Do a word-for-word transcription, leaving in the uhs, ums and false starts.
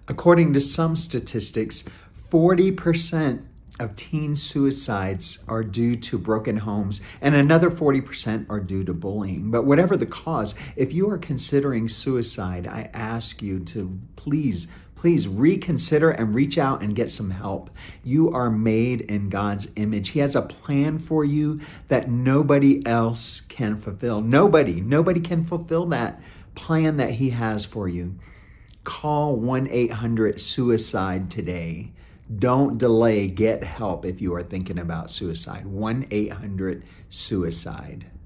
According to some statistics, forty percent of teen suicides are due to broken homes, and another forty percent are due to bullying. But whatever the cause, if you are considering suicide, I ask you to please, please reconsider and reach out and get some help. You are made in God's image. He has a plan for you that nobody else can fulfill. Nobody, nobody can fulfill that plan that He has for you. Call one eight hundred suicide today. Don't delay. Get help if you are thinking about suicide. one eight hundred suicide.